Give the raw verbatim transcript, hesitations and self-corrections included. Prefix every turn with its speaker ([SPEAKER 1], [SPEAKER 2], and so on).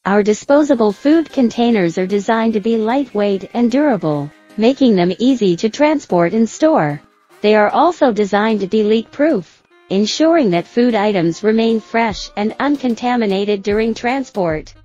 [SPEAKER 1] Our disposable food containers are designed to be lightweight and durable, making them easy to transport and store. They are also designed to be leak-proof, ensuring that food items remain fresh and uncontaminated during transport.